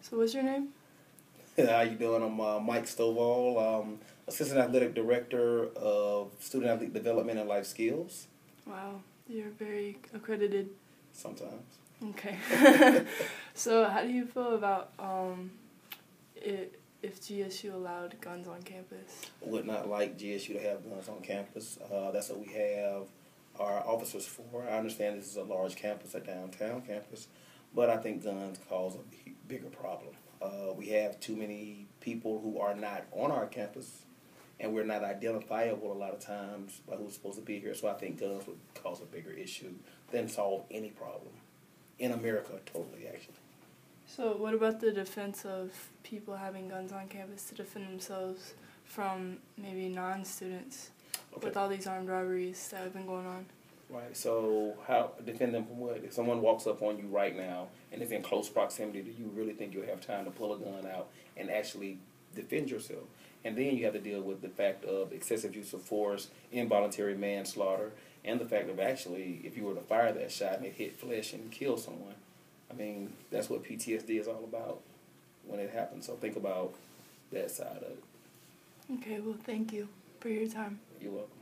So what's your name? How you doing? I'm Mike Stovall, Assistant Athletic Director of Student Athlete Development and Life Skills. Wow, you're very accredited. Sometimes. Okay. So how do you feel about if GSU allowed guns on campus? Would not like GSU to have guns on campus. That's what we have our officers for. I understand this is a large campus, a downtown campus, but I think guns cause a bigger problem. We have too many people who are not on our campus, and we're not identifiable a lot of times by who's supposed to be here. So I think guns would cause a bigger issue than solve any problem in America, totally, actually. So what about the defense of people having guns on campus to defend themselves from maybe non-students with all these armed robberies that have been going on? Right, so how defend them from what? If someone walks up on you right now and is in close proximity, do you really think you'll have time to pull a gun out and actually defend yourself? And then you have to deal with the fact of excessive use of force, involuntary manslaughter, and the fact of actually, if you were to fire that shot and it hit flesh and kill someone, I mean, that's what PTSD is all about when it happens. So think about that side of it. Okay, well, thank you for your time. You're welcome.